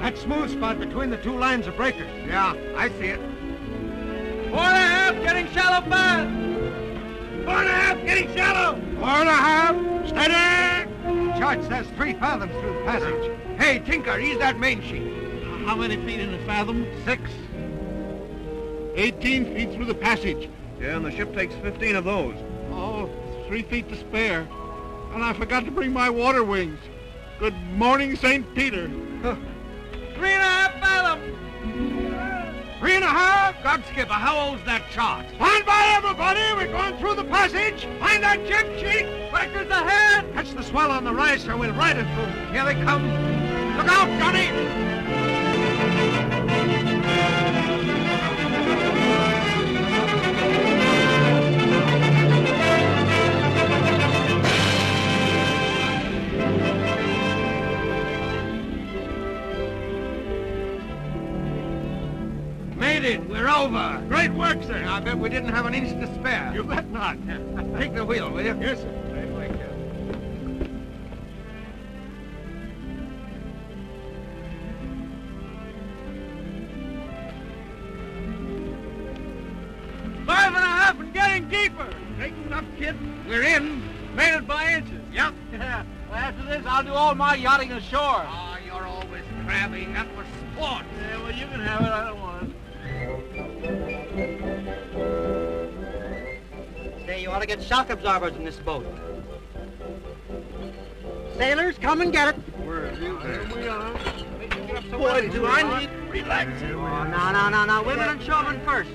That smooth spot between the two lines of breakers. Yeah, I see it. 4.5, getting shallow fast. 4.5, getting shallow. 4.5, steady! Chart says 3 fathoms through the passage. Hey, Tinker, ease that main sheet. How many feet in a fathom? 6. 18 feet through the passage. Yeah, and the ship takes 15 of those. Oh, 3 feet to spare. And I forgot to bring my water wings. Good morning, St. Peter. 3.5 fathoms. 3.5? God, Skipper, how old's that chart? Stand by, everybody! We're going through the passage! Find that jib sheet! Breakers ahead! Catch the swell on the rise, sir. We'll ride it through. Here they come. Look out, Johnny! Made it. We're over. Great work, sir. I bet we didn't have an inch to spare. You bet not. Take the wheel, will you? Yes, sir. Five and a half and getting deeper. Straighten up, kid. We're in. Made it by inches. Yep. Yeah. Well, after this, I'll do all my yachting ashore. Oh, you're always crabby. That was sport. Yeah, well, you can have it. I don't want it. Say, you ought to get shock absorbers in this boat. Sailors, come and get it. Where are you? Here we are. Boy, do I need relax. Oh, no. Women and children first.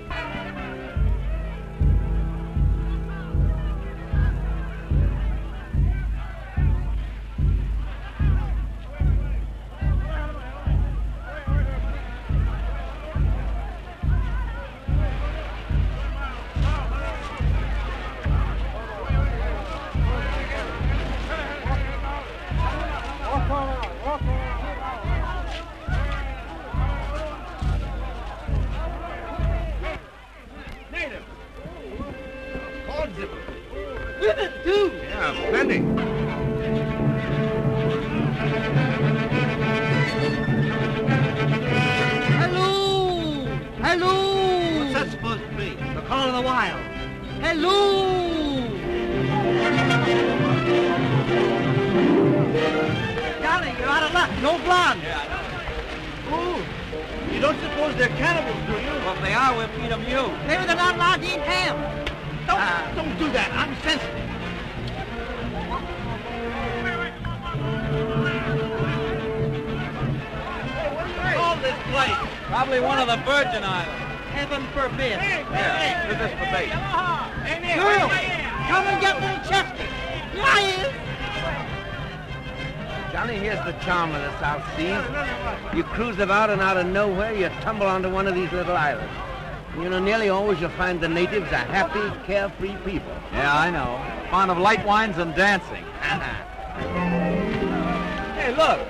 Women, too. Yeah, plenty. Hello! What's that supposed to be? The call of the wild. Hello! Johnny, you're out of luck. No blonde. Oh, you don't suppose they're cannibals, do you? Well, if they are, we'll feed them you. Maybe they're not allowed to eat ham. Don't do that. I'm sensitive. Call this place. Probably one of the Virgin Islands. Heaven forbid. Yeah, Here's this for bait. Girls, come and get little Chester. Here he is. Johnny, here's the charm of the South Seas. You cruise about and out of nowhere, you tumble onto one of these little islands. You know, nearly always you'll find the natives a happy, carefree people. Yeah, I know. Fond of light wines and dancing. Hey, look.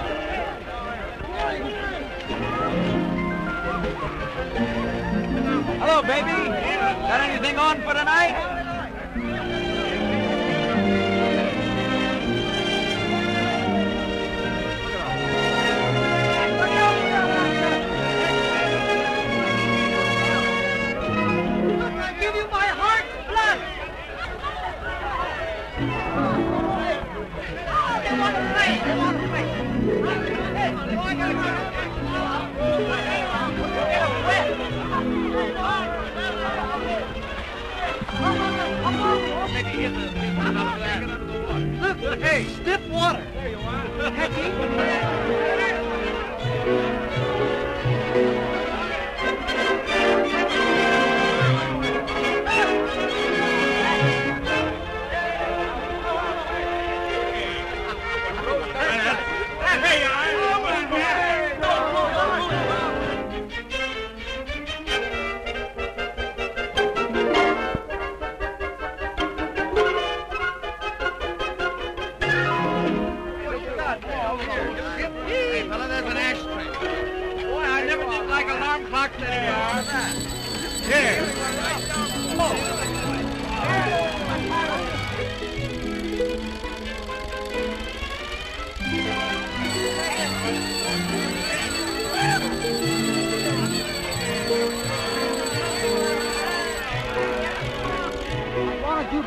Hello, baby. Got anything on for tonight? Give you my heart's blood. They want to play. They want to play. Look, hey, stiff water. There you are. Hey, fella, there's an ashtray. Boy, I never did like alarm clocks anymore. Here.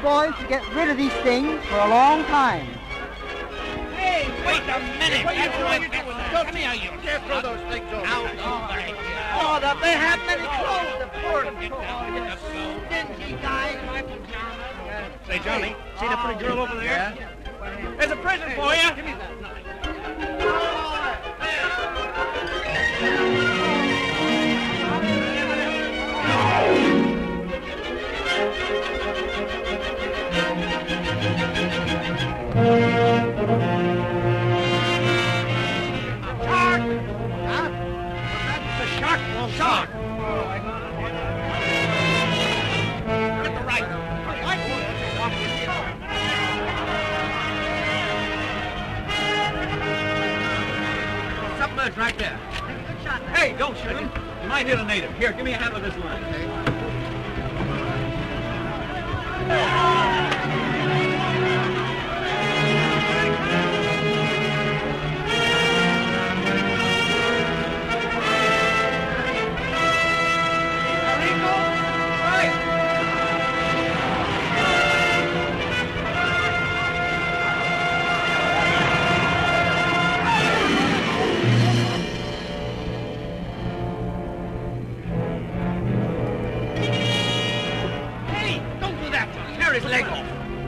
boys to get rid of these things for a long time. Hey, wait a minute. What are you doing? Come here, you. Can't throw those things over. Oh, they have many clothes, the poor stingy guys. Say, Johnny, see that pretty girl over there? Yeah. There's a present for you. Give me that. Shark! Huh? That's the shark. Shark! Get the right. Submerged right there. Hey, don't shoot him. You might hit a native. Here, give me a handle of this line. His leg off.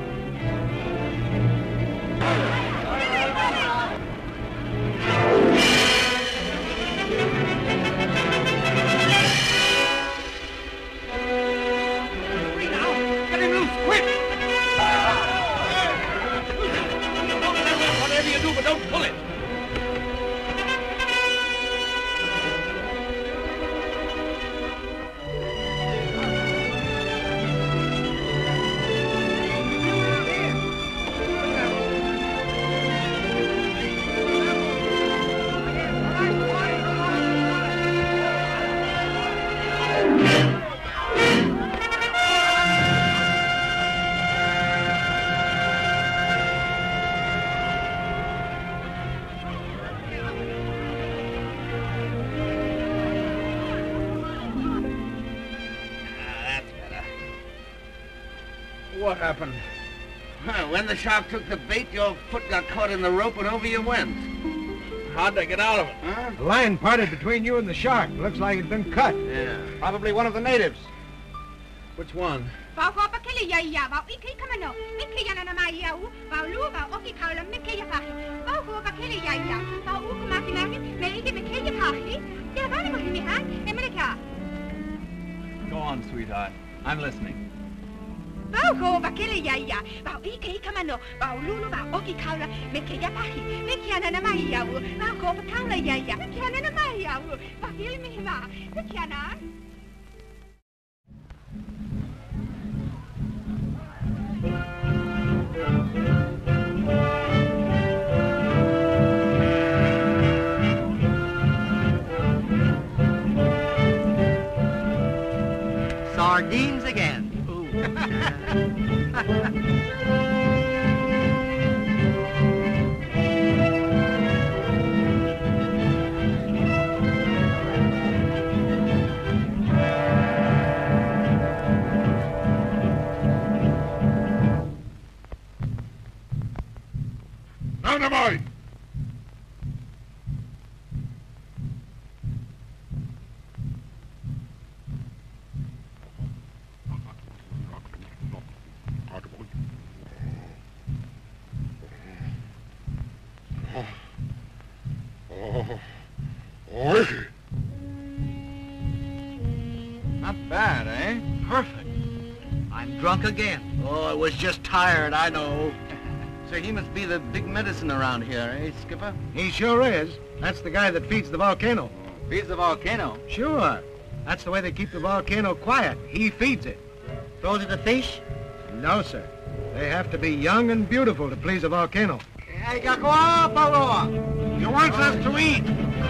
Hurry now. Get him loose, quick. Whatever you do, but don't pull it. What happened? When the shark took the bait, your foot got caught in the rope and over you went. How'd they get out of it? Huh? The line parted between you and the shark. Looks like it'd been cut. Yeah. Probably one of the natives. Which one? Go on, sweetheart. I'm listening. Bauko bakele yaya, bau ike kamano, bau lulu bau oki kaula, meke yapahi, mekiana na mahiawu, bauko bakaula yaya, mekiana na mahiawu, bakil mihima, mekiana. Sardines again. Dynamite! Not bad, eh? Perfect. I'm drunk again. Oh, I was just tired, I know. So he must be the big medicine around here, eh, Skipper? He sure is. That's the guy that feeds the volcano. Feeds the volcano. Sure. That's the way they keep the volcano quiet. He feeds it. Throws it to fish? No, sir. They have to be young and beautiful to please a volcano. Hey, Gakoa, Pauloa. He wants us to eat.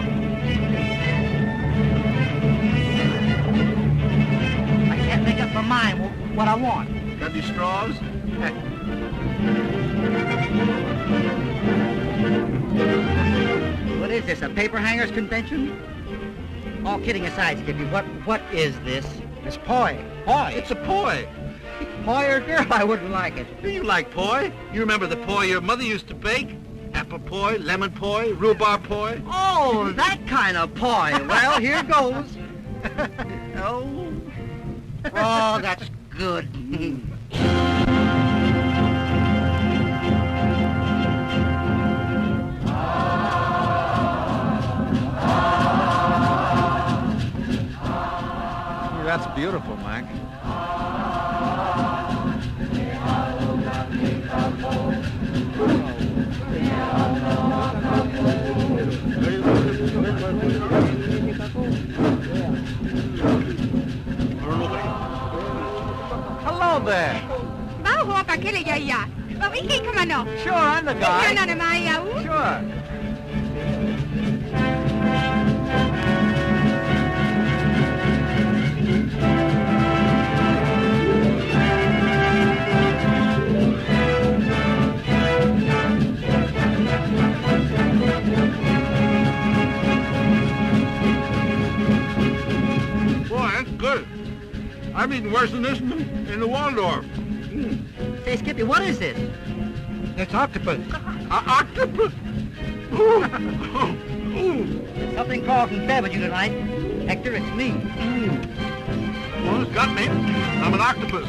I can't make up my mind what I want. Got any straws? What is this, a paper hangers convention? All kidding aside, Skippy, what is this? It's poi. Poi. It's a poi. poi or girl, I wouldn't like it. Do you like poi? You remember the poi your mother used to bake? Apple poi, lemon poi, rhubarb poi? Oh, that kind of poi. Well, here goes. Oh. Oh, that's good. That's beautiful, Mike. Hello there. Bao bakile yaya. Bao iki kamano. Sure, I'm the guy. Yana na maya. Sure. Good. I'm eating worse than this in the Waldorf. Say, Skippy, what is this? It's octopus. Octopus? Something called and favored you tonight. Hector, it's me. Well, it's got me. I'm an octopus.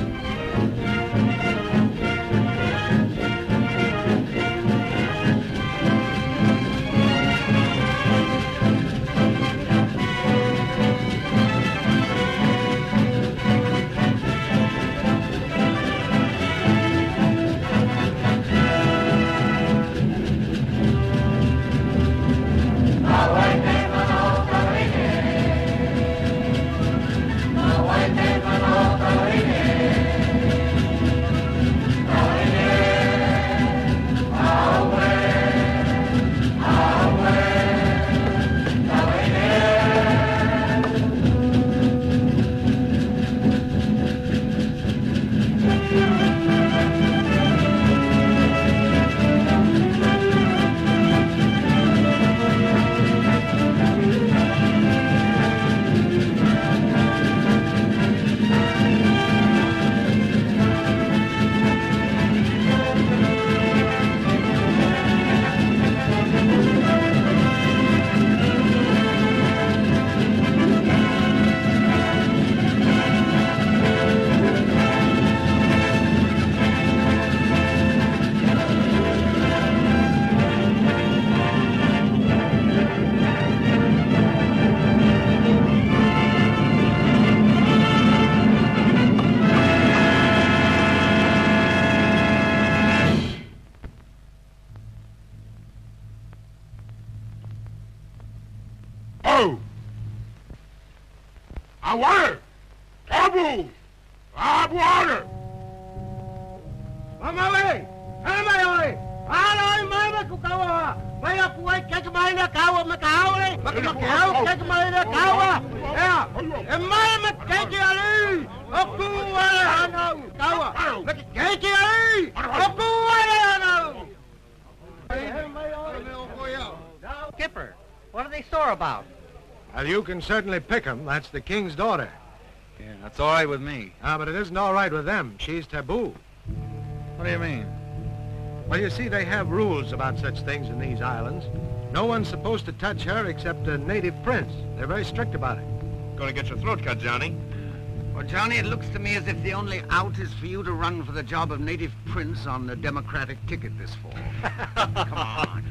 Water! Tabu! Water! Mamaway! Mamaway! Aloy mama kukawa! Maya puway kekmay na kawa makahaway! Makakaw kekmay na kawa! Eh, mama keki ali! Aku wala hanaw! Kawa! Keki ali! Aku wala hanaw! Skipper, what are they sore about? Well, you can certainly pick 'em. That's the king's daughter. Yeah, that's all right with me. But it isn't all right with them. She's taboo. What do you mean? Well, you see, they have rules about such things in these islands. No one's supposed to touch her except a native prince. They're very strict about it. Gonna get your throat cut, Johnny. Well, Johnny, it looks to me as if the only out is for you to run for the job of native prince on the Democratic ticket this fall. Come on.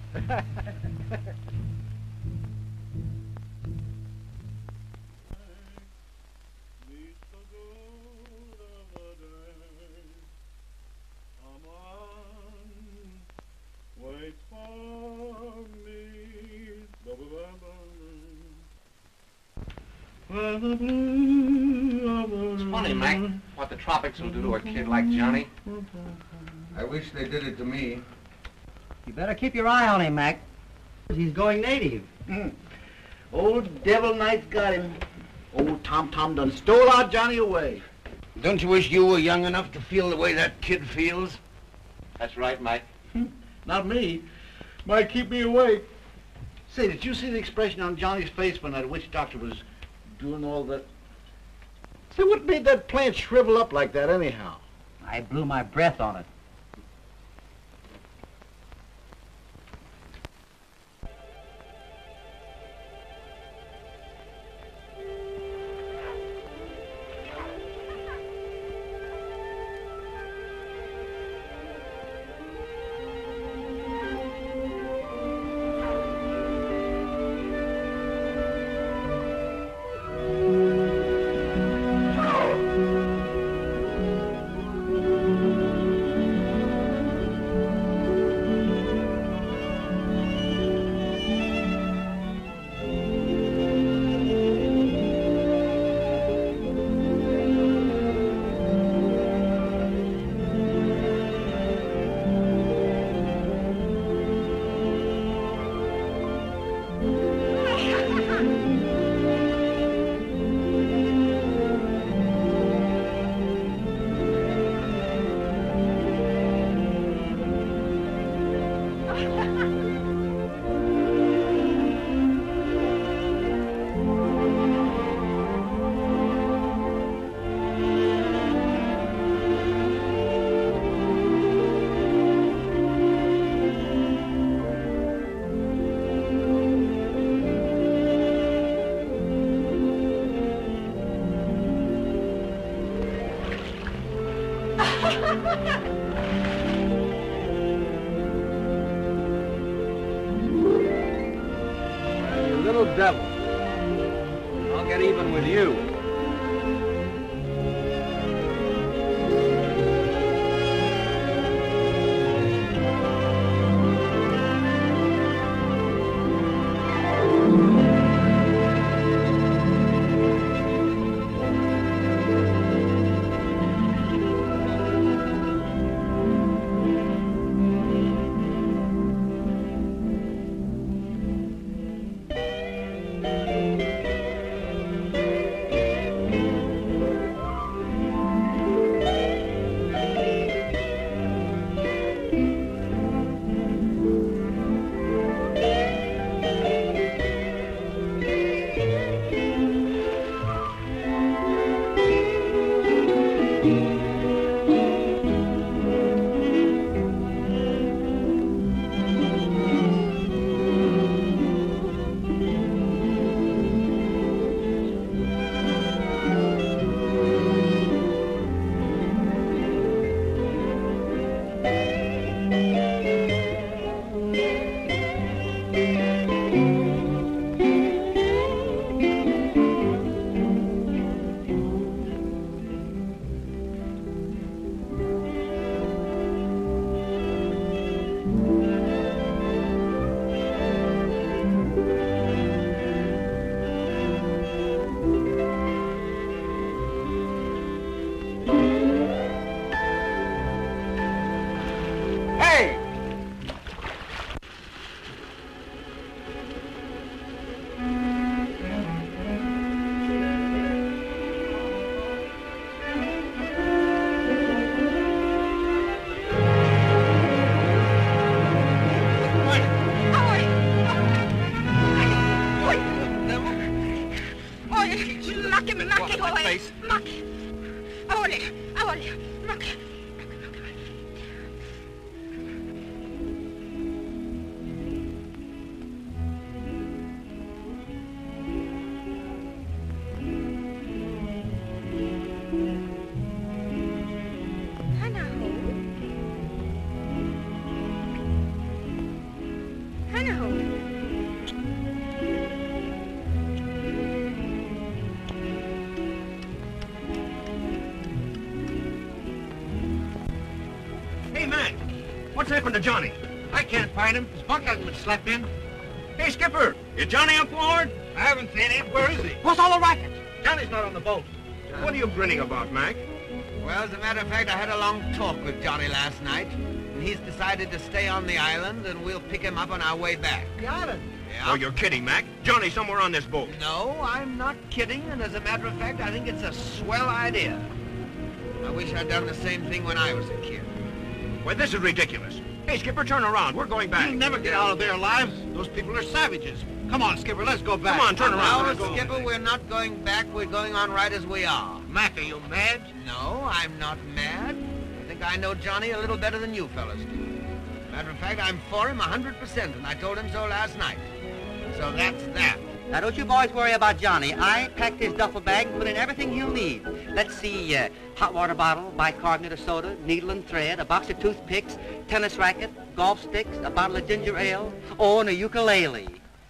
It's funny, Mac, what the tropics will do to a kid like Johnny. I wish they did it to me. You better keep your eye on him, Mac. He's going native. Old Devil Knight's got him. Old Tom done stole our Johnny away. Don't you wish you were young enough to feel the way that kid feels? That's right, Mike. Not me. Might keep me awake. Say, did you see the expression on Johnny's face when that witch doctor was doing all that? Say, what made that plant shrivel up like that anyhow? I blew my breath on it. You little devil. I'll get even with you. Hey, Mac, what's happened to Johnny? I can't find him. His bunk hasn't been slept in. Hey, Skipper, is Johnny aboard? I haven't seen him. Where is he? What's all the racket? Johnny's not on the boat. What are you grinning about, Mac? Well, as a matter of fact, I had a long talk with Johnny last night, and he's decided to stay on the island, and we'll pick him up on our way back. The island? Yeah. Oh, you're kidding, Mac. Johnny's somewhere on this boat. No, I'm not kidding, and as a matter of fact, I think it's a swell idea. I wish I'd done the same thing when I was a kid. Well, this is ridiculous. Hey, Skipper, turn around. We're going back. You'll never get out of there alive. Those people are savages. Come on, Skipper, let's go back. Come on, turn around. No, Let's go. Skipper, we're not going back. We're going on right as we are. Mac, are you mad? No, I'm not mad. I think I know Johnny a little better than you fellas do. Matter of fact, I'm for him 100%, and I told him so last night. So that's that. Now, don't you boys worry about Johnny. I packed his duffel bag and put in everything he'll need. Let's see, hot water bottle, bicarbonate of soda, needle and thread, a box of toothpicks, tennis racket, golf sticks, a bottle of ginger ale, and a ukulele.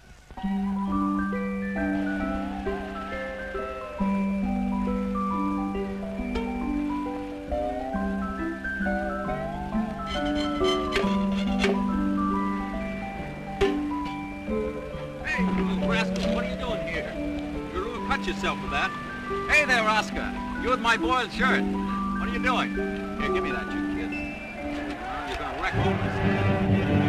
Yourself with that. Hey there, Oscar. You with my boiled shirt. What are you doing? Here, give me that, you kid. You're gonna wreck all this.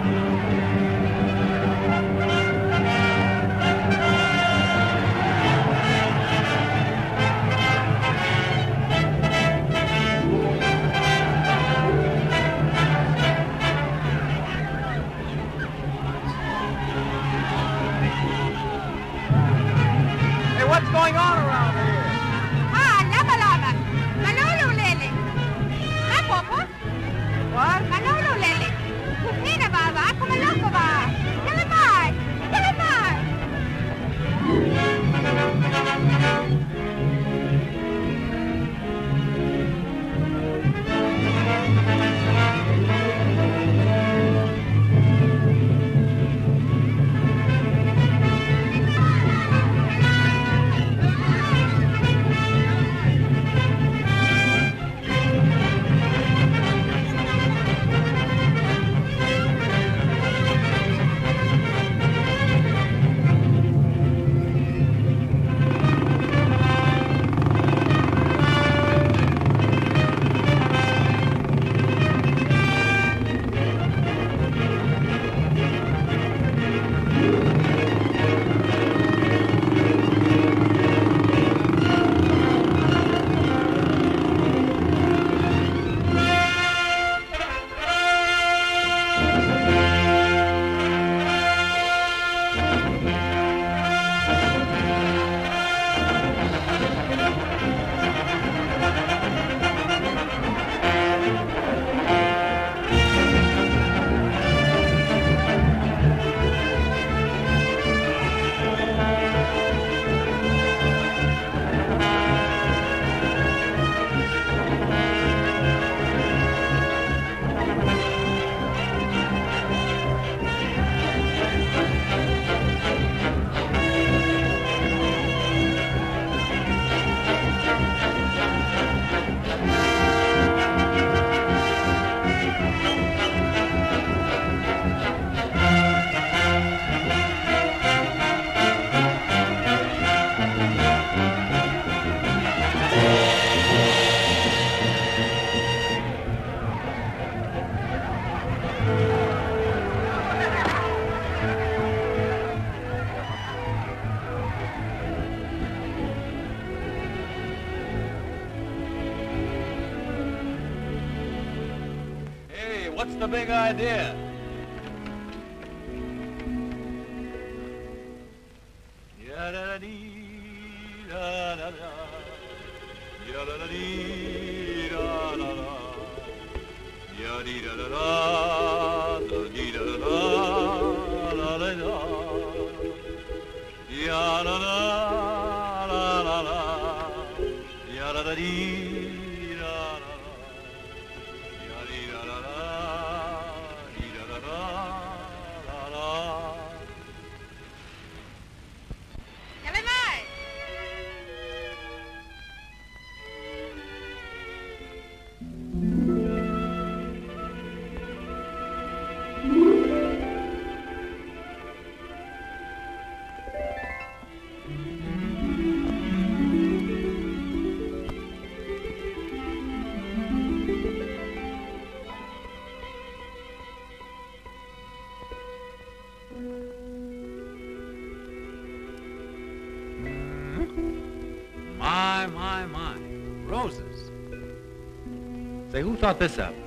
What's going on around here? Ah, lava. Manolo lele. Ma popo? What? Manolo lele. Kupina baba, como loco ba. Tell him I. What's the big idea? My. Roses. Say, who thought this up?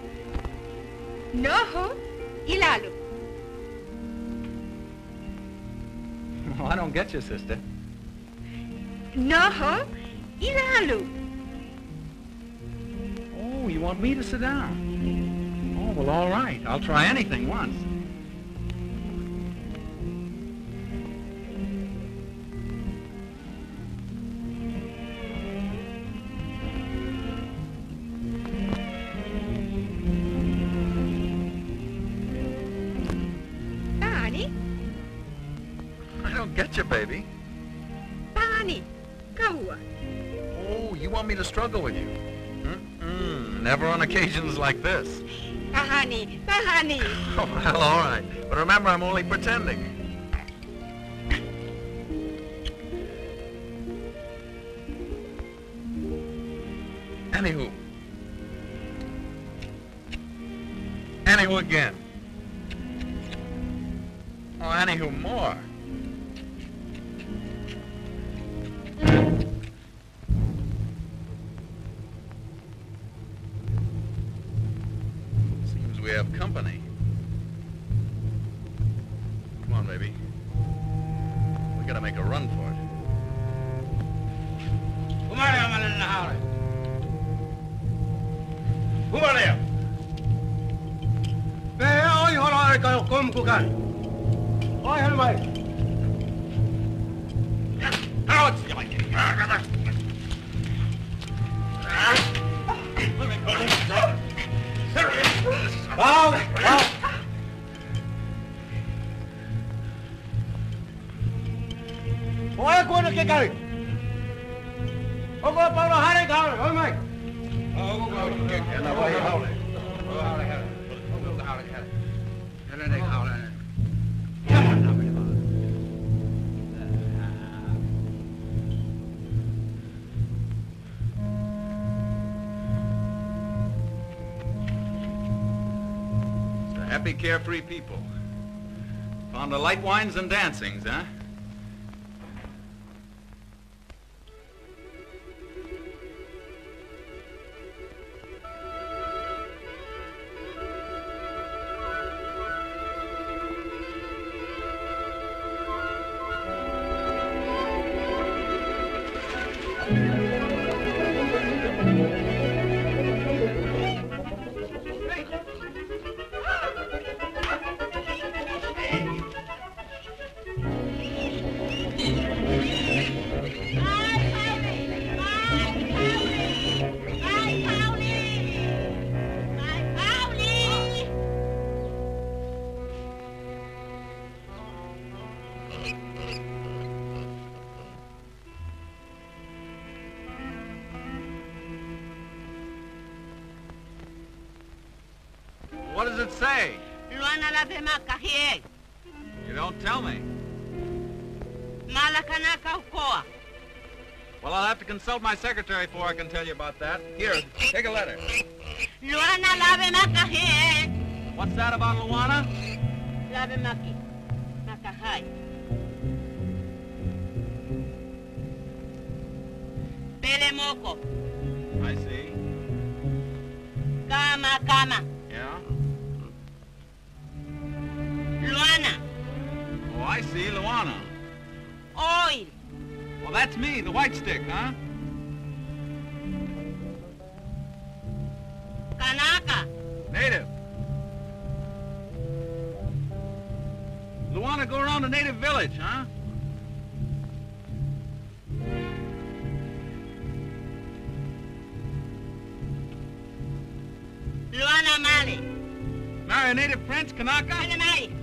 No, Ilalu. I don't get you, sister. No, ilalu. Oh, you want me to sit down? Oh, well, all right. I'll try anything once. Barney, I don't get you, baby. Barney, go. Oh, you want me to struggle with you? Never on occasions like this. Barney. Oh, well, all right. But remember, I'm only pretending. Anywho again. Oh, anywho more. Seems we have company. Come on, baby. We gotta make a run for it. Come on, I'm in the house. Who are you? Oi, hola, kayo kumkukan. Oi, helmai. Out! Wow. Oi, ko na kikari. Ogo pa lo hare ka, helmai. Happy, carefree people. Found the light wines and dancings, huh? What does it say? Luana la bemaka here. You don't tell me. Malakanaka ukoa. Well, I'll have to consult my secretary before I can tell you about that. Here, take a letter. Luana la bemaka here. What's that about Luana? La bemaki. Makahai. Pele moko. I see. Kama. Yeah? Luana. Oh, I see, Luana. Oil. Well, that's me, the white stick, huh? Kanaka. Native. Luana go around the native village, huh? Luana Mali. Marry a native prince, Kanaka? Mali.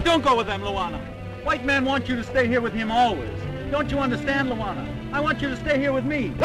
Don't go with them, Luana. White man wants you to stay here with him always. Don't you understand, Luana? I want you to stay here with me.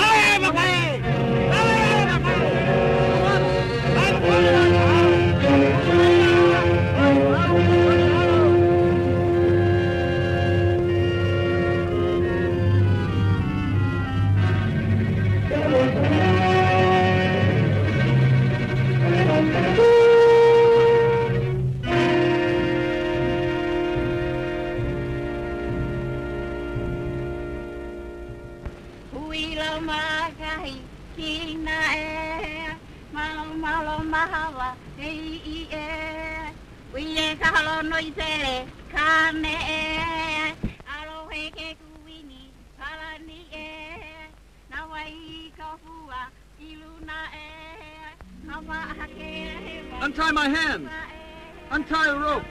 Untie my hands. Untie a rope.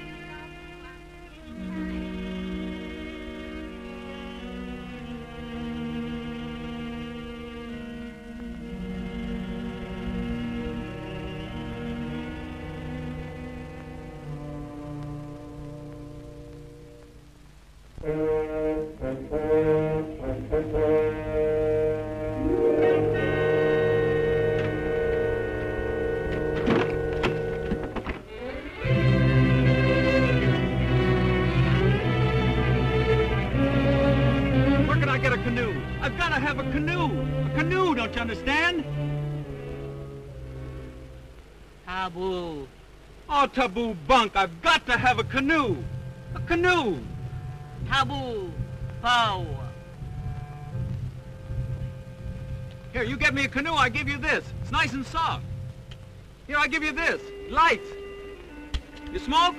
I've got to have a canoe. A canoe, don't you understand? Taboo. Oh, taboo bunk. I've got to have a canoe. A canoe. Taboo. Pow. Here, you get me a canoe, I give you this. It's nice and soft. Here, I give you this. Lights. You smoke?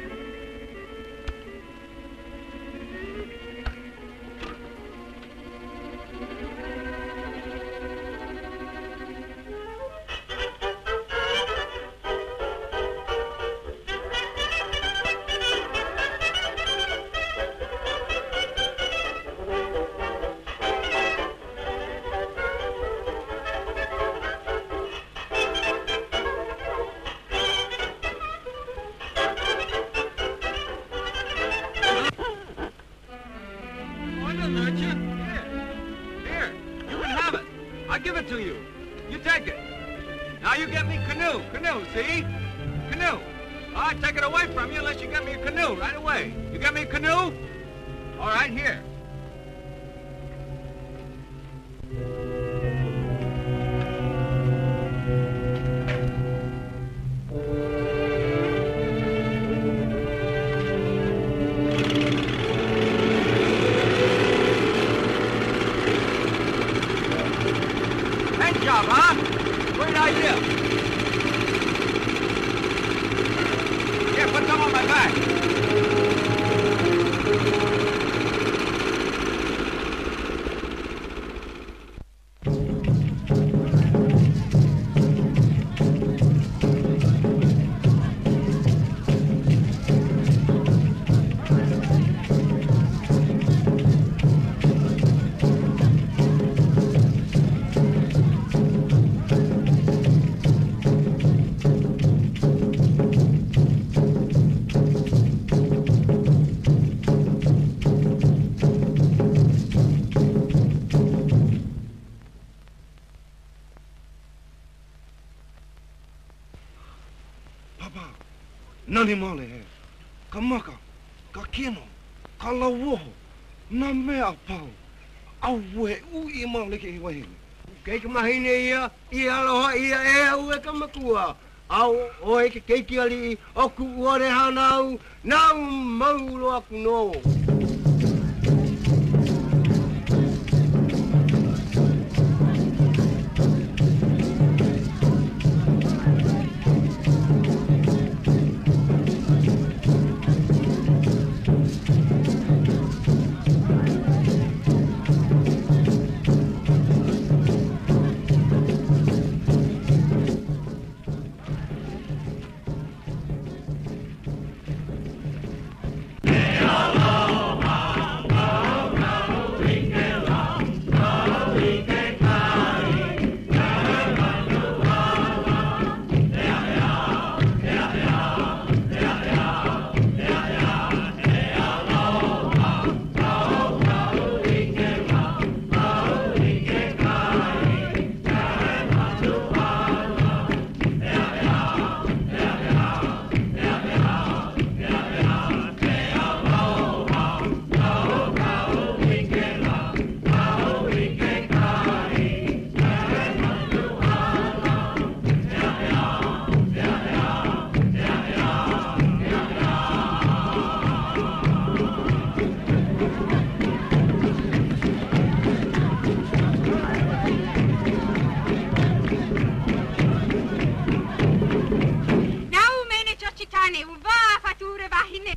See? Canoe. I take it away from you unless you get me a canoe right away. You get me a canoe? All right, here. Nice job, huh? Great idea. Put some on my back. Nani male he. Ka maka, ka kino, ka lawoho, na mea pau. Au we ui male ke iwahine. Kei ka mahine ia aloha ia ue ka makua. Au oe ke keiki ali oku uare hanau, nau maulo aku no. Hello. Vahine, uva fature vahine.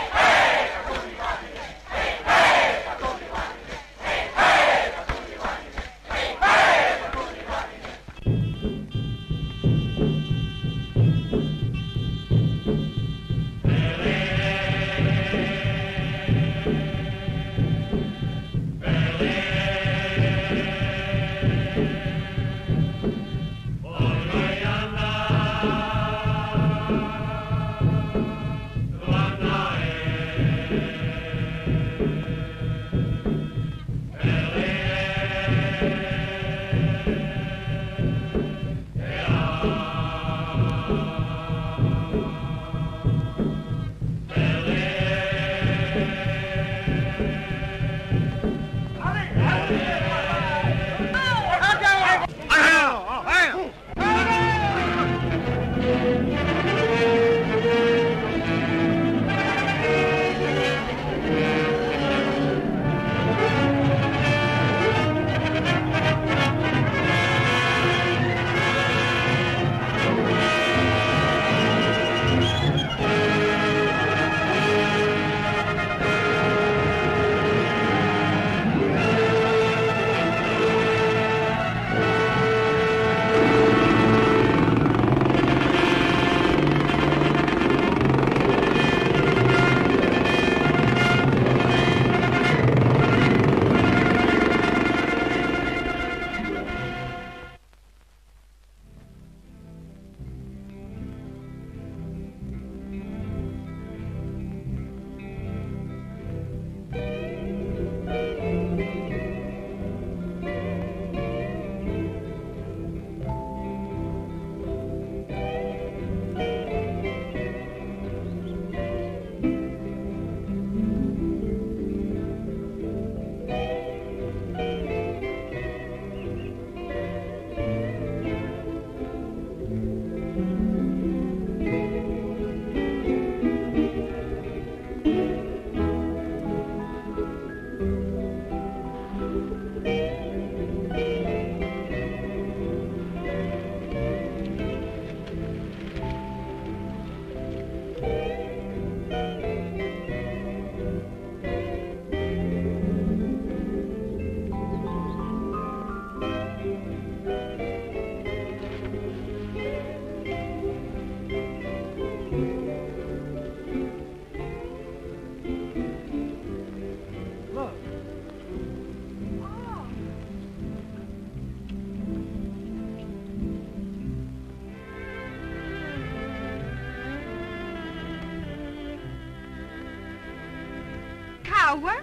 Cower?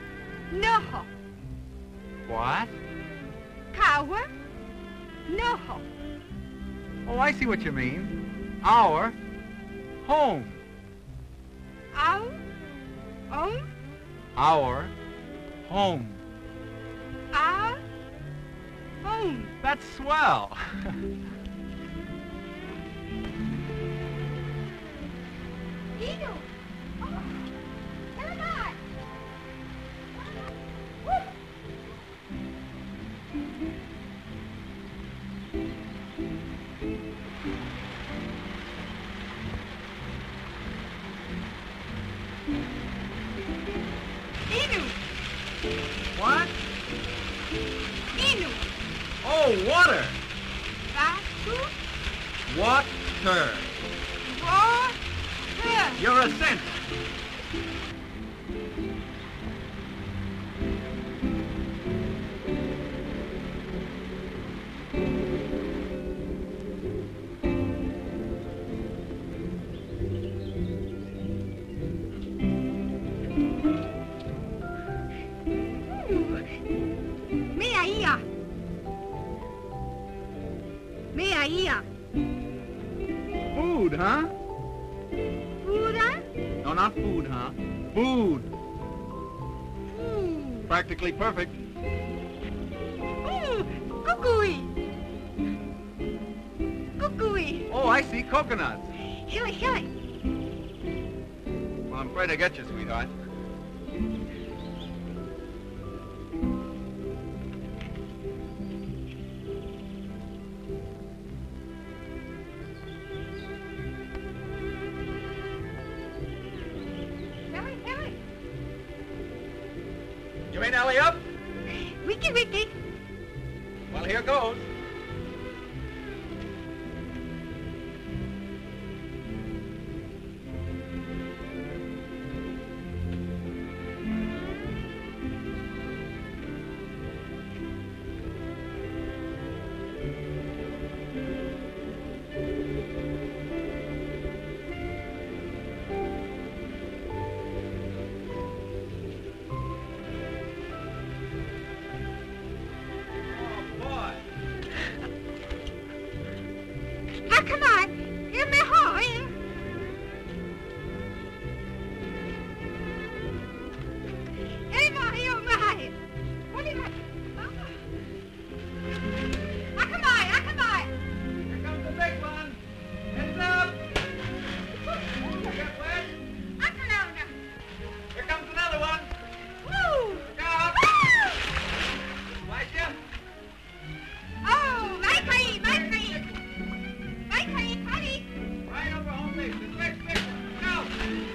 No. What? Cower? No. Oh, I see what you mean. Our home. Our own? Our home. Our home. That's swell. Inu. Oh, selamat. Inu. What? Inu. Oh, water. Batu. Water. Water. You're a saint. Mea ia. Mea ia. Food, huh? Pura. No, not food, huh? Food. Food. Practically perfect. Kukui. Kukui. Oh, I see. Coconuts. Hilly, hilly. Well, I'm afraid I get you, sweetheart. Train alley up? Wiki, wiki. Well, here goes. Come on. Give me high. Hey, my. What do you like? Come on. Here comes the big one. Heads up. Get wet. Come on. Here comes another one. Woo. Look out. Splash ya. Oh, my kite. Honey. Right over home base. This next big one. Go.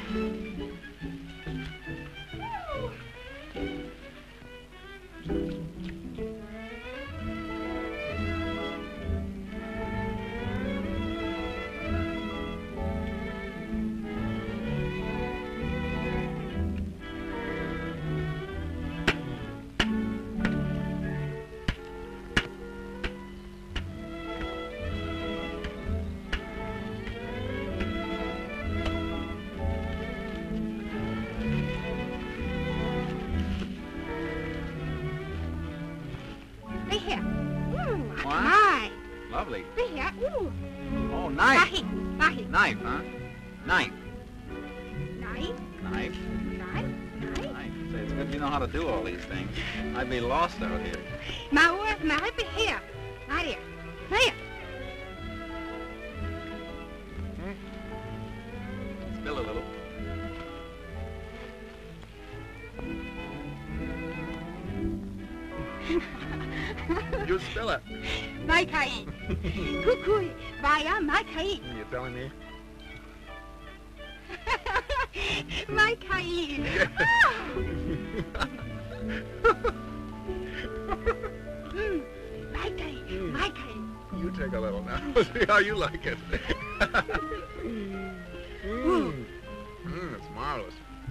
Right here. Ooh, What? my. Lovely. Right here. Ooh. Oh, knife. Bahi. Knife, huh? Knife. Knife. Knife. Knife. Knife. Say, it's good you know how to do all these things. I'd be lost out here. My word, my right here. Right here. Right here. Spill a little. You spill it. My kite. Cuckoo. Vaya, my kite. You telling me? My kite. My kite. My kite. You take a little now. See how you like it. It's marvelous.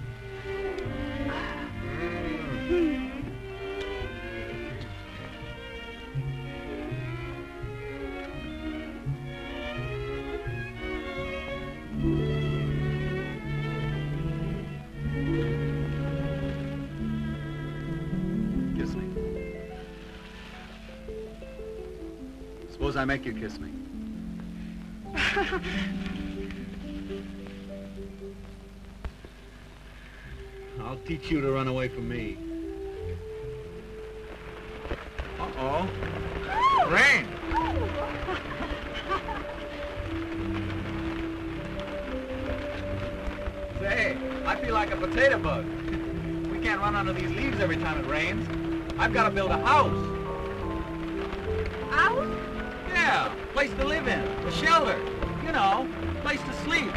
Kiss me. Suppose I make you kiss me. I'll teach you to run away from me. Uh-oh. Rain! Say, I feel like a potato bug. We can't run under these leaves every time it rains. I've got to build a house. House? Yeah, place to live in, a shelter. You know, place to sleep.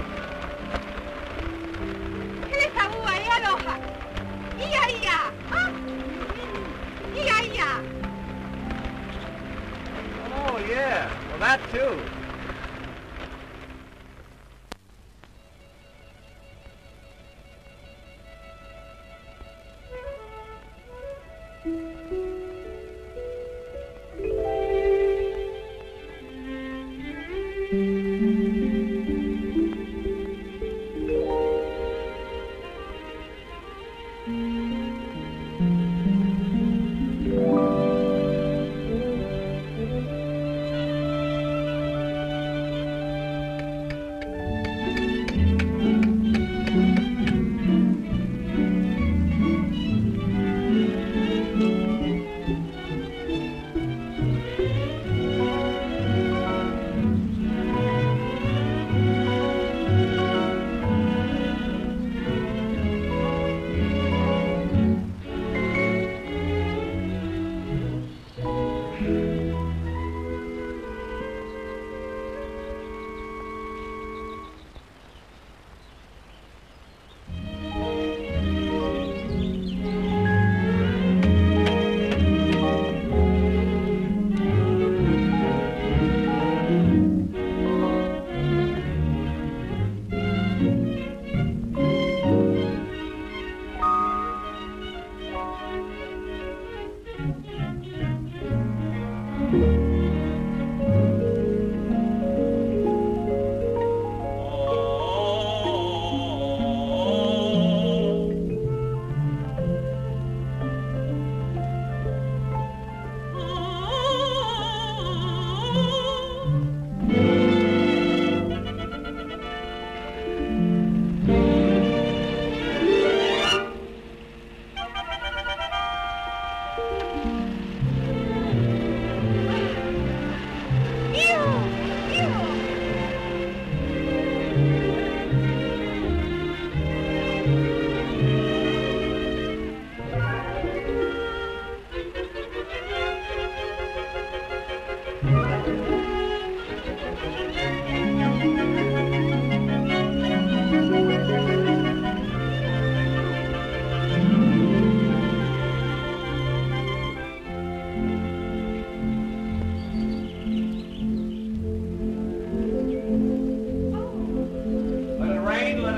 Oh, yeah. Well, that too.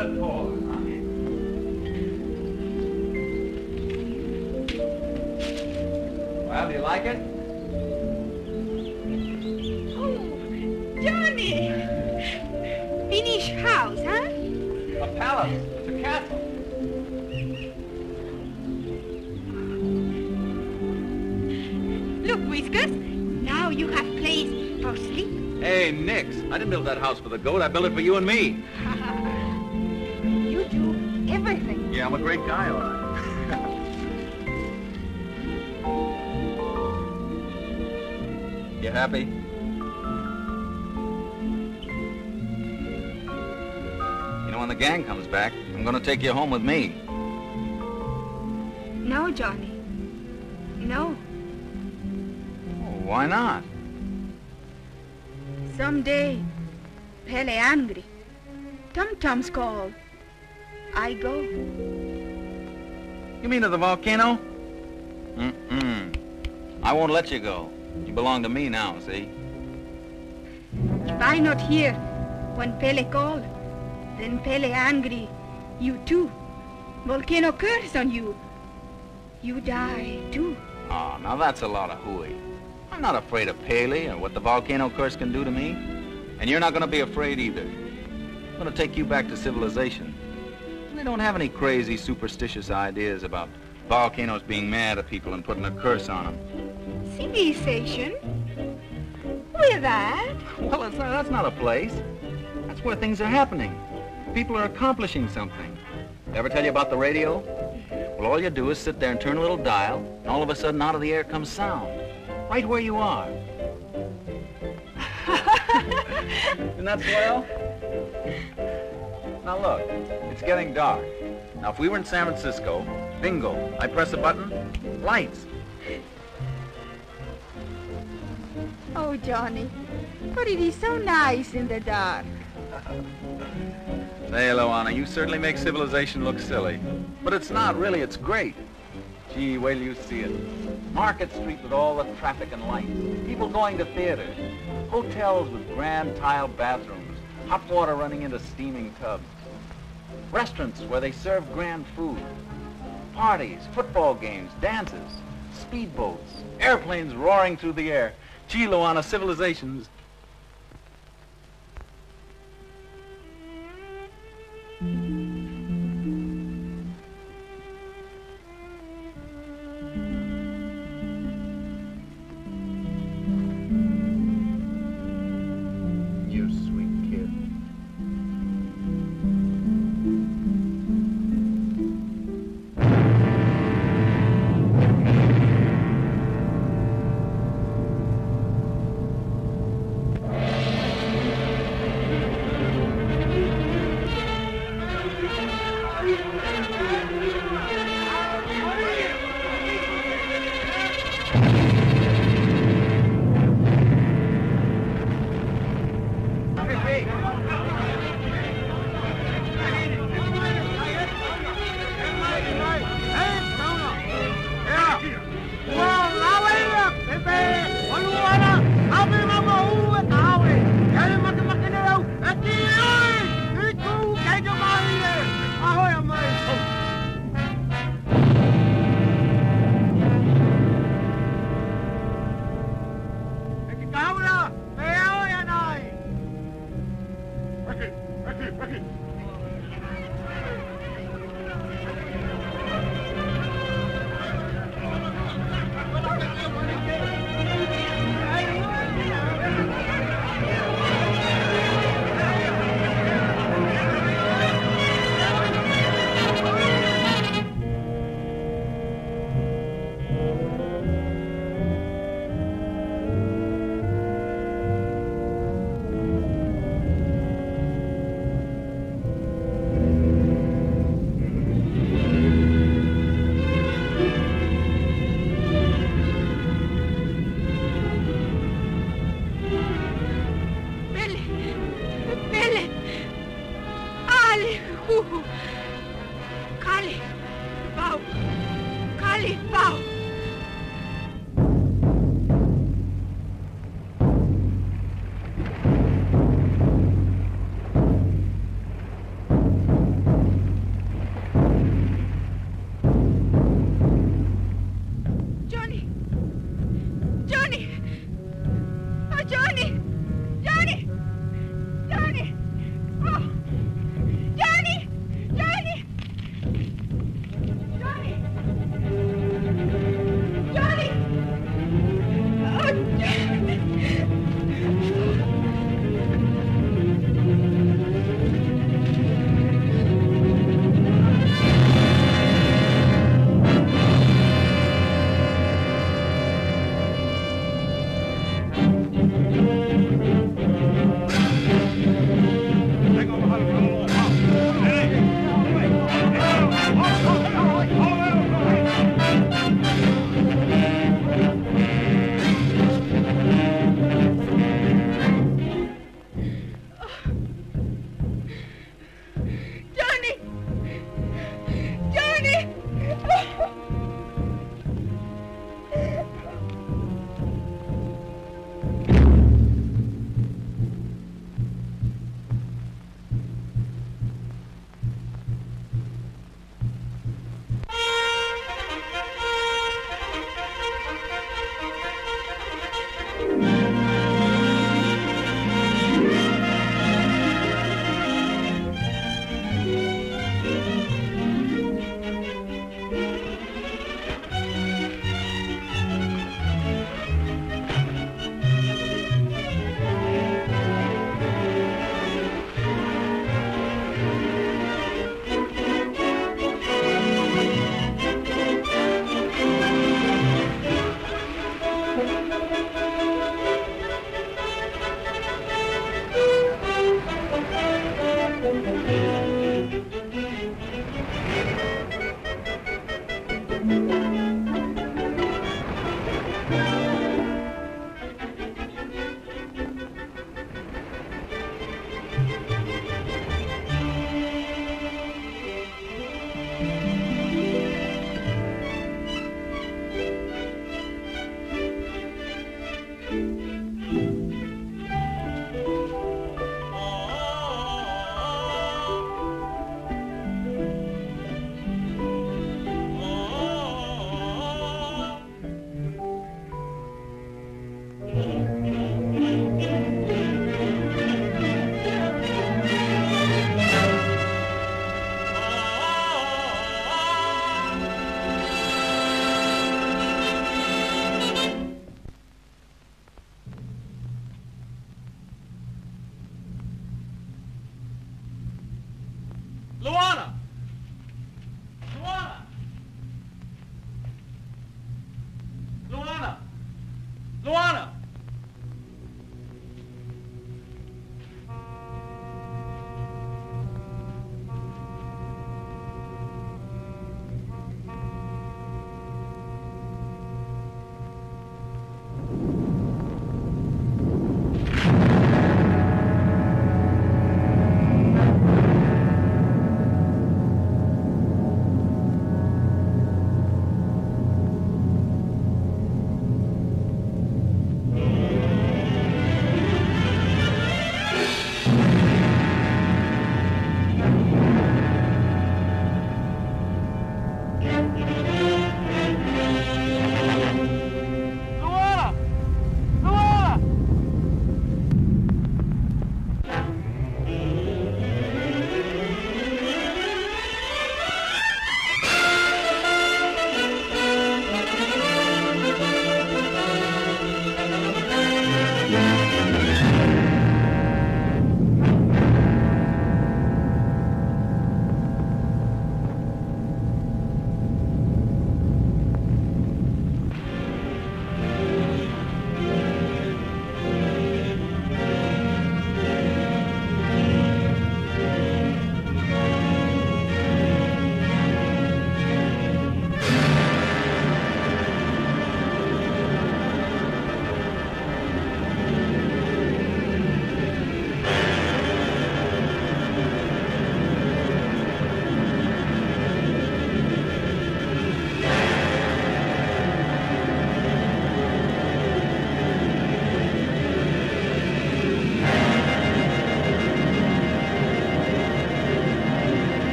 it for? Well, do you like it? Oh, Johnny! Finish house, huh? A palace. It's a castle. Look, Whiskers, now you have place for sleep. Hey, Nix, I didn't build that house for the goat. I built it for you and me. You do everything. Yeah, I'm a great guy, all right. You happy? You know, when the gang comes back, I'm gonna take you home with me. No, Johnny. No. Oh, why not? Someday, Pele angry. Tum-tums call. I go. You mean to the volcano? Mm-mm. I won't let you go. You belong to me now, see? If I not here when Pele call, then Pele angry. You too. Volcano curse on you. You die too. Oh, now that's a lot of hooey. I'm not afraid of Pele or what the volcano curse can do to me. And you're not gonna be afraid either. I'm gonna take you back to civilization. They don't have any crazy, superstitious ideas about volcanoes being mad at people and putting a curse on them. Civilization? Where that? Well, that's not a place. That's where things are happening. People are accomplishing something. Ever tell you about the radio? Well, all you do is sit there and turn a little dial, and all of a sudden out of the air comes sound. Right where you are. Isn't that swell? Now look, it's getting dark. Now if we were in San Francisco, bingo, I press a button, lights. Oh, Johnny, but it is so nice in the dark. Say, Luana, you certainly make civilization look silly. But it's not, really, it's great. Gee, wait till you see it. Market Street with all the traffic and lights. People going to theaters. Hotels with grand tile bathrooms. Hot water running into steaming tubs. Restaurants where they serve grand food. Parties, football games, dances, speedboats, airplanes roaring through the air. Gee, Luana, civilization's... You sweet kid.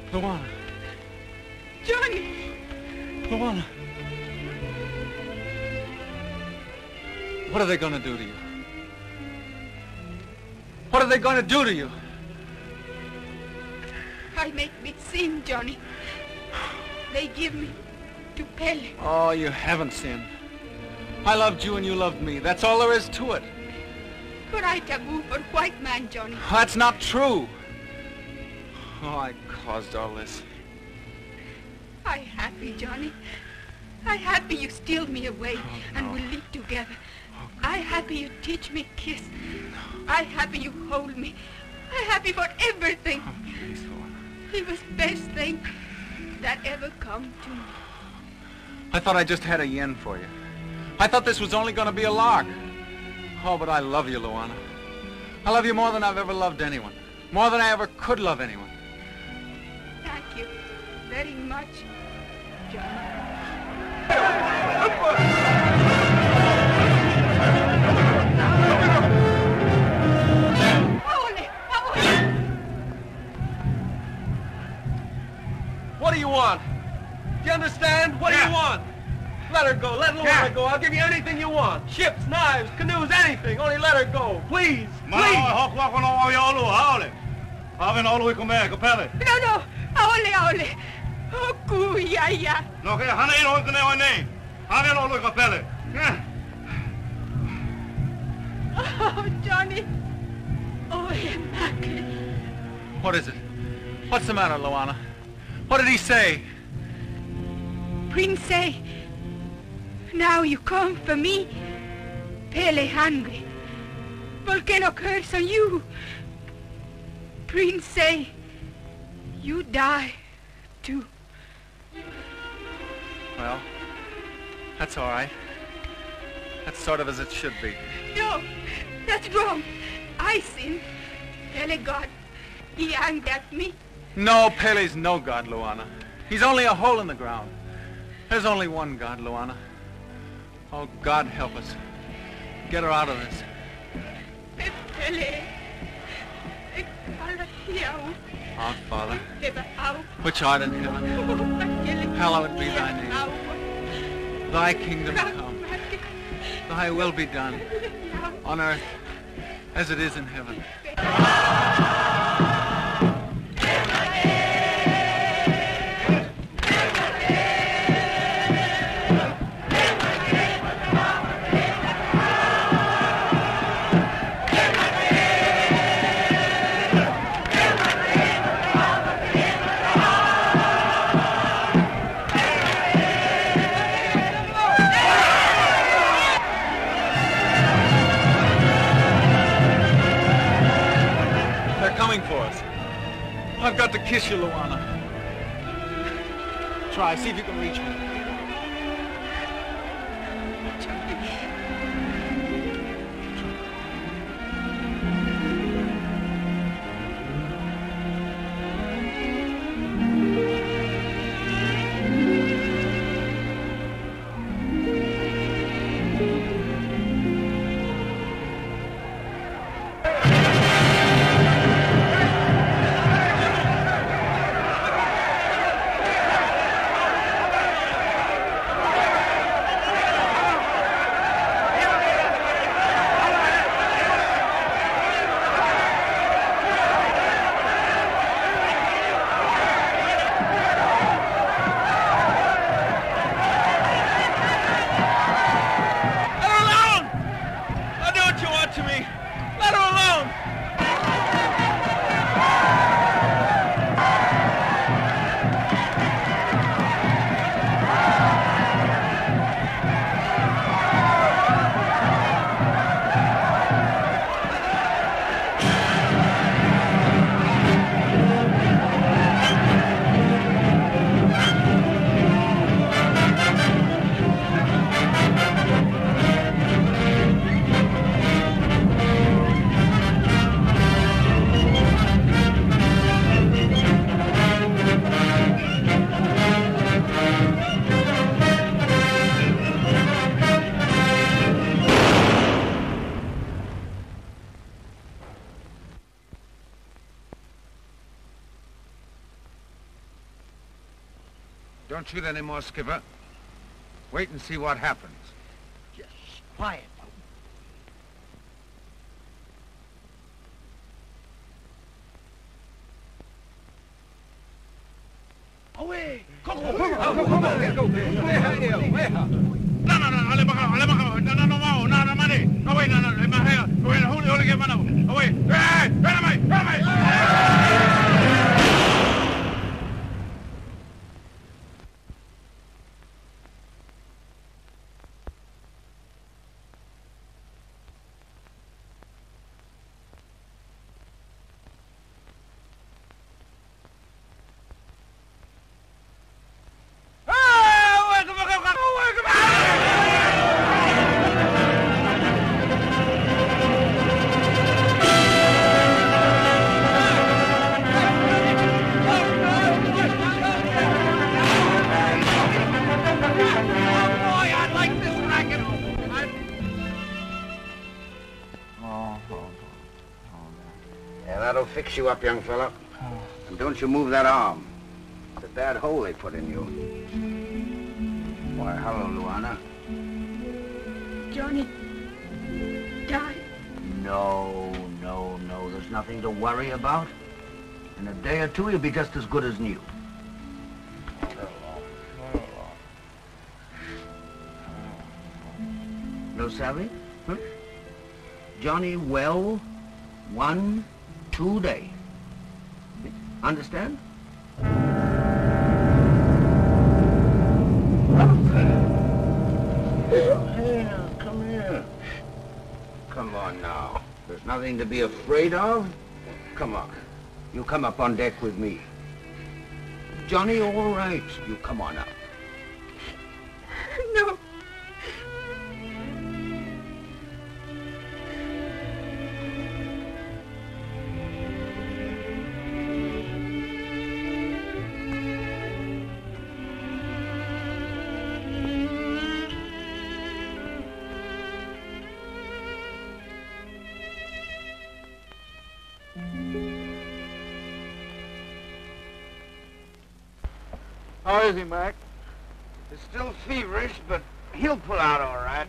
Luana. Johnny. Luana. What are they going to do to you? What are they going to do to you? I make me sin, Johnny. They give me to Pele. Oh, you haven't sinned. I loved you and you loved me. That's all there is to it. But I taboo for white man, Johnny. That's not true. Oh, I caused all this. I happy, Johnny. I happy you steal me away and we live together. I happy you teach me kiss. I happy you hold me. I happy for everything. Oh, please, Luana. It was best thing that ever come to me. I thought I just had a yen for you. I thought this was only going to be a lark. Oh, but I love you, Luana. I love you more than I've ever loved anyone. More than I ever could love anyone. Thank you very much, Johnny. What do you want? Do you understand? What do you want? Let her go. Let Luana go. I'll give you anything you want. Ships, knives, canoes, anything. Only let her go. Please. Please. No, no. Aole. Oh, kuyaya. No, que hana ino on kene one. Hagen olo kapele. Oh, Johnny. Oh, Emake. What is it? What's the matter, Luana? What did he say? Prince say, now you come for me. Pele hungry. Volcano curse on you. Prince say, you die too. Well, that's all right. That's sort of as it should be. No, that's wrong. I sin. Pele God, he angry at me. No, Pele's no god, Luana. He's only a hole in the ground. There's only one God, Luana. Oh, God help us. Get her out of this. Pele. Our Father, which art in heaven, hallowed be thy name. Thy kingdom come. Thy will be done, on earth as it is in heaven. I've got to kiss you, Luana. Try, see if you can reach me. Don't shoot any more, Skipper. Wait and see what happens. Just quiet. Away! Come on! No, wait, in my hair. Wait, hold get one over. Away! Hey! Run away! That'll fix you up, young fella. And don't you move that arm. It's a bad hole they put in you. Why, hello, Luana. Johnny died. No. There's nothing to worry about. In a day or two, he'll be just as good as new. No savvy? Huh? Johnny well, 1, 2 day. Understand? Here, come here. Come on now. There's nothing to be afraid of. Come on. You come up on deck with me. Johnny, all right. You come on up. No. How is he, Mac? He's still feverish, but he'll pull out all right.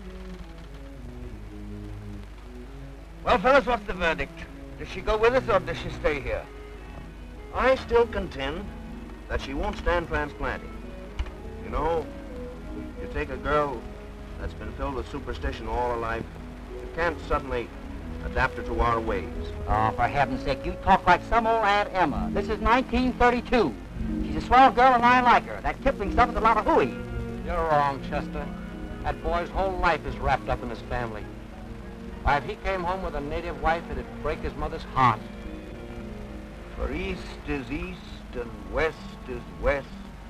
Well, fellas, what's the verdict? Does she go with us or does she stay here? I still contend that she won't stand transplanting. You know, you take a girl that's been filled with superstition all her life, you can't suddenly adapt her to our ways. Oh, for heaven's sake, you talk like some old Aunt Emma. This is 1932. She's a swell girl and I like her. That Kipling stuff is a lot of hooey. You're wrong, Chester. That boy's whole life is wrapped up in his family. Why, if he came home with a native wife, it'd break his mother's heart. For east is east and west is west,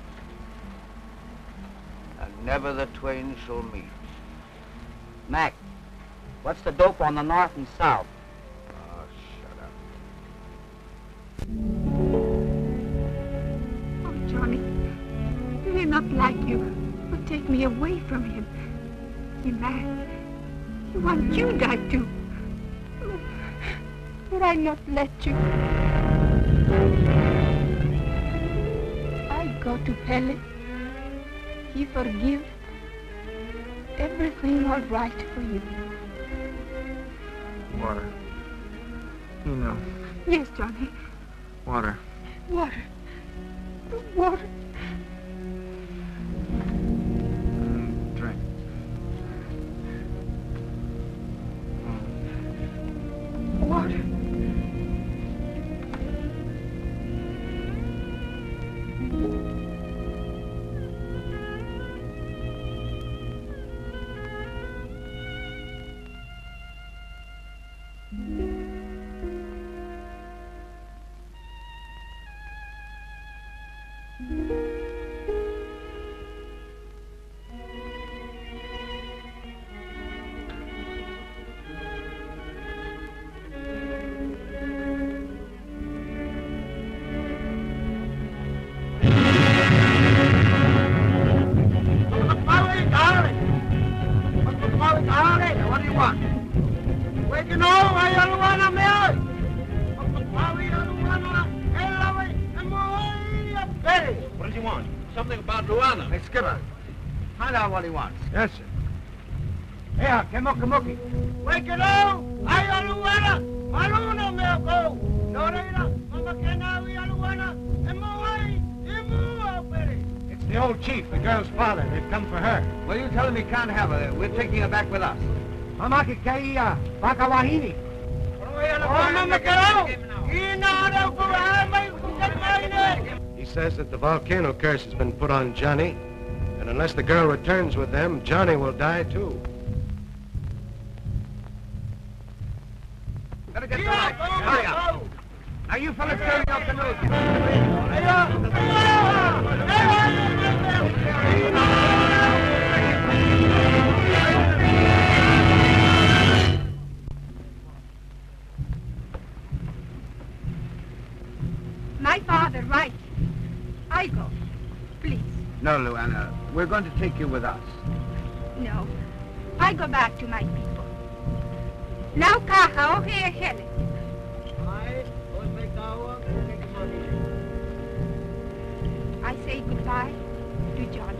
and never the twain shall meet. Mac, what's the dope on the north and south? Oh, shut up. Oh, Johnny, did he not like you or take me away from him? He mad. He want you die too. Oh, would I not let you? I go to Pele. He forgive. Everything all right for you. Water. You know. Yes, Johnny. Water. Water. Water. Drink. Water. What do you want? Wait, you know, I don't want to marry. What does he want? something about Luana. Hey, Skipper, find out what he wants. Yes, sir. Ea, ke moki. Wai ke rau, ai aluana, maluna mea kou. Noreira, mama kenawi aluana, e moai, e mua pere. It's the old chief, the girl's father. They've come for her. Well, you tell him he can't have her. We're taking her back with us. Mama ke kaia, baka wahini. Oh, mama ke rau, ina ada kurai mai kukai. He says that the volcano curse has been put on Johnny, and unless the girl returns with them, Johnny will die too. Better get the light. Hurry up. Now you fellas carry your canoes. My father, right. I go. Please. No, Luana. We're going to take you with us. No. I go back to my people. Now kaha o he hele. I say goodbye to Johnny.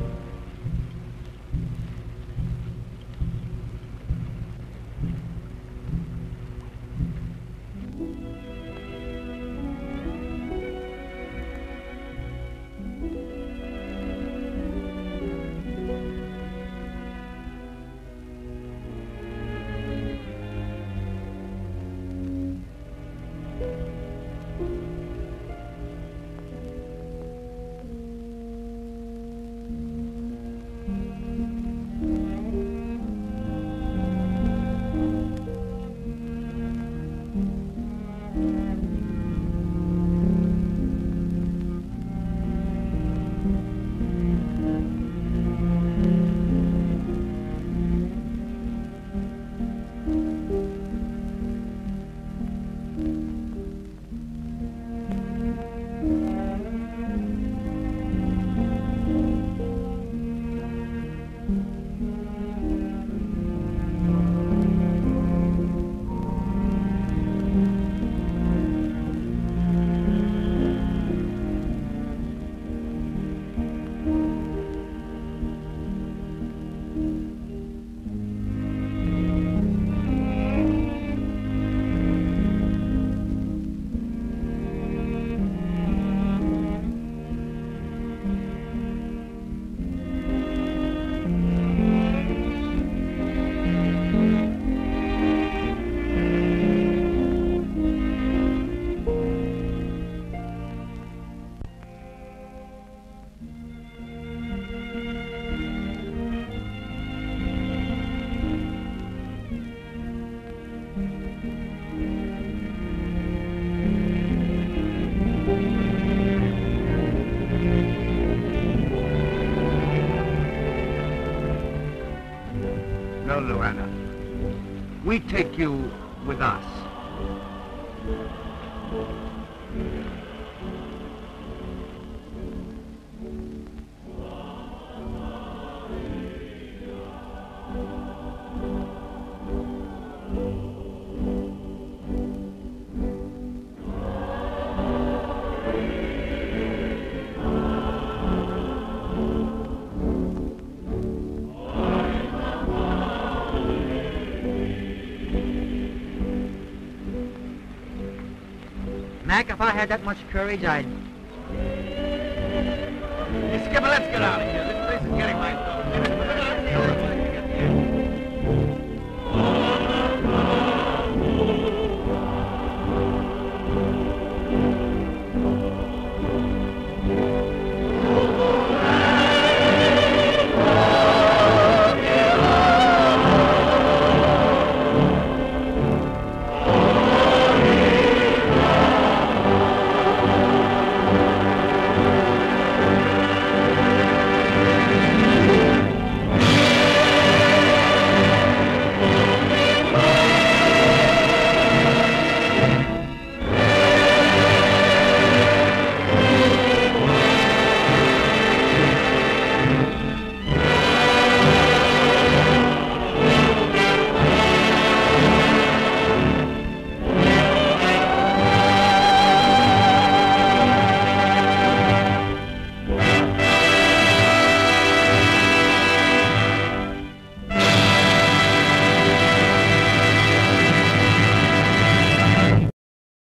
No, Luana. We take you with us. Mac, if I had that much courage, I'd... Hey, Skipper, let's get out of here.